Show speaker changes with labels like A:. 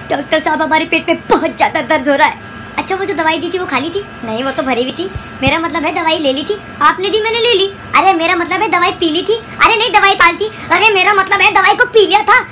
A: Doctor साहब हमारे पेट में बहुत ज्यादा दर्द हो रहा है। अच्छा वो जो दवाई दी थी वो खाली थी? नहीं वो तो भरी हुई थी। मेरा मतलब है दवाई ले ली थी? आपने दी मैंने ले ली। अरे मेरा मतलब है दवाई पी ली थी? अरे नहीं दवाई डाल थी। अरे मेरा मतलब है दवाई को पी लिया था।